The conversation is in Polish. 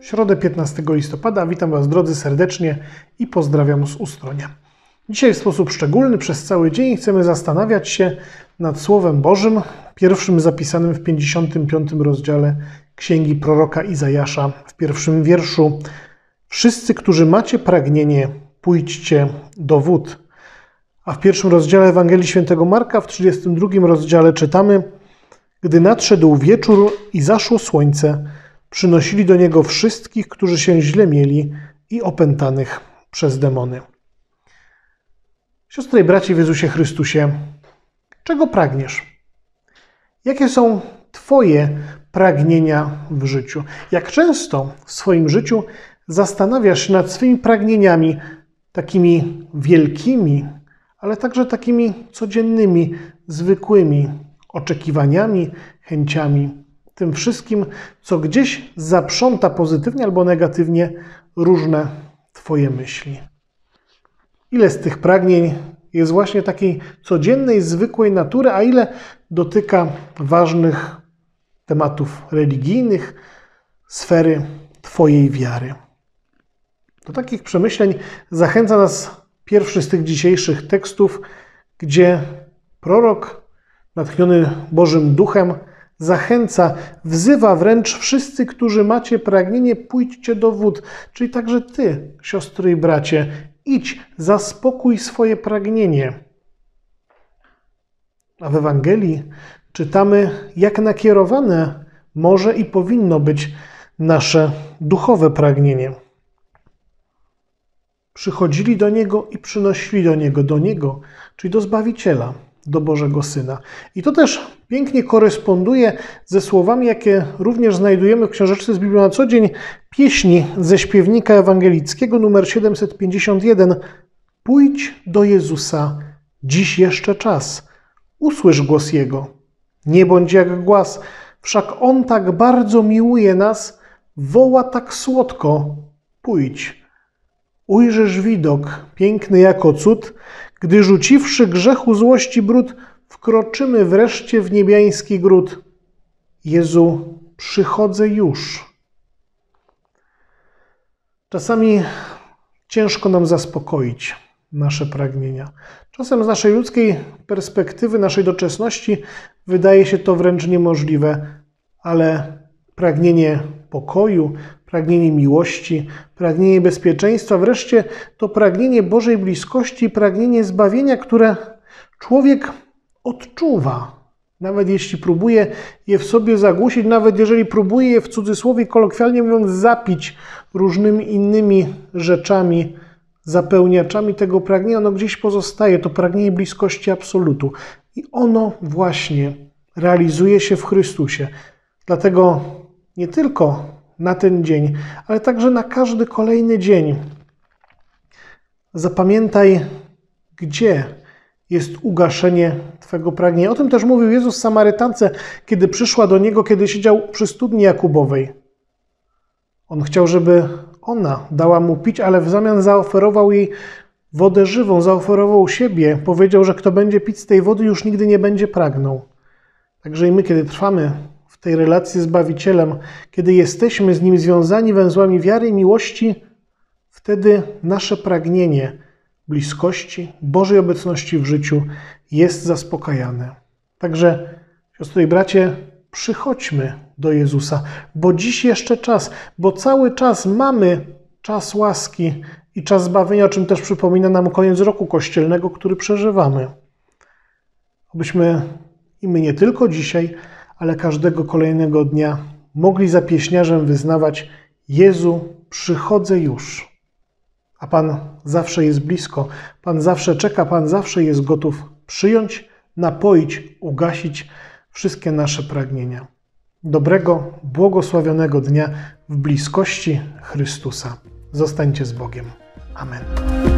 Środę 15 listopada. Witam Was, drodzy, serdecznie i pozdrawiam z Ustronia. Dzisiaj w sposób szczególny przez cały dzień chcemy zastanawiać się nad Słowem Bożym, pierwszym zapisanym w 55 rozdziale Księgi proroka Izajasza, w pierwszym wierszu. Wszyscy, którzy macie pragnienie, pójdźcie do wód. A w pierwszym rozdziale Ewangelii Świętego Marka, w 32 rozdziale czytamy: Gdy nadszedł wieczór i zaszło słońce, przynosili do Niego wszystkich, którzy się źle mieli i opętanych przez demony. Siostry i bracia w Jezusie Chrystusie, czego pragniesz? Jakie są Twoje pragnienia w życiu? Jak często w swoim życiu zastanawiasz się nad swymi pragnieniami, takimi wielkimi, ale także takimi codziennymi, zwykłymi oczekiwaniami, chęciami, tym wszystkim, co gdzieś zaprząta pozytywnie albo negatywnie różne Twoje myśli? Ile z tych pragnień jest właśnie takiej codziennej, zwykłej natury, a ile dotyka ważnych tematów religijnych, sfery Twojej wiary? Do takich przemyśleń zachęca nas pierwszy z tych dzisiejszych tekstów, gdzie prorok, natchniony Bożym Duchem, zachęca, wzywa wręcz: wszyscy, którzy macie pragnienie, pójdźcie do wód. Czyli także Ty, siostry i bracie, idź, zaspokój swoje pragnienie. A w Ewangelii czytamy, jak nakierowane może i powinno być nasze duchowe pragnienie. Przychodzili do Niego i przynosili do Niego, czyli do Zbawiciela, do Bożego Syna. I to też pięknie koresponduje ze słowami, jakie również znajdujemy w książeczce z Biblią na co dzień, pieśni ze śpiewnika ewangelickiego numer 751. Pójdź do Jezusa, dziś jeszcze czas. Usłysz głos Jego. Nie bądź jak głaz, wszak On tak bardzo miłuje nas, woła tak słodko. Pójdź. Ujrzysz widok, piękny jako cud, gdy rzuciwszy grzechu złości brud, wkroczymy wreszcie w niebiański gród. Jezu, przychodzę już. Czasami ciężko nam zaspokoić nasze pragnienia. Czasem z naszej ludzkiej perspektywy, naszej doczesności wydaje się to wręcz niemożliwe, ale pragnienie pokoju, pragnienie miłości, pragnienie bezpieczeństwa, wreszcie to pragnienie Bożej bliskości, pragnienie zbawienia, które człowiek odczuwa. Nawet jeśli próbuje je w sobie zagłusić, nawet jeżeli próbuje je w cudzysłowie, kolokwialnie mówiąc, zapić różnymi innymi rzeczami, zapełniaczami tego pragnienia, ono gdzieś pozostaje, to pragnienie bliskości absolutu. I ono właśnie realizuje się w Chrystusie. Dlatego nie tylko na ten dzień, ale także na każdy kolejny dzień zapamiętaj, gdzie jest ugaszenie Twego pragnienia. O tym też mówił Jezus Samarytance, kiedy przyszła do Niego, kiedy siedział przy studni Jakubowej. On chciał, żeby ona dała mu pić, ale w zamian zaoferował jej wodę żywą, zaoferował siebie. Powiedział, że kto będzie pić z tej wody, już nigdy nie będzie pragnął. Także i my, kiedy trwamy w tej relacji z Zbawicielem, kiedy jesteśmy z Nim związani węzłami wiary i miłości, wtedy nasze pragnienie bliskości, Bożej obecności w życiu jest zaspokajane. Także, siostry i bracie, przychodźmy do Jezusa, bo dziś jeszcze czas, bo cały czas mamy czas łaski i czas zbawienia, o czym też przypomina nam koniec roku kościelnego, który przeżywamy. Abyśmy i my nie tylko dzisiaj, ale każdego kolejnego dnia mogli za pieśniarzem wyznawać: Jezu, przychodzę już. A Pan zawsze jest blisko, Pan zawsze czeka, Pan zawsze jest gotów przyjąć, napoić, ugasić wszystkie nasze pragnienia. Dobrego, błogosławionego dnia w bliskości Chrystusa. Zostańcie z Bogiem. Amen.